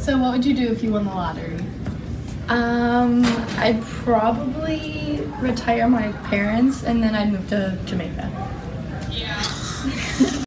So what would you do if you won the lottery? I'd probably retire my parents and then I'd move to Jamaica.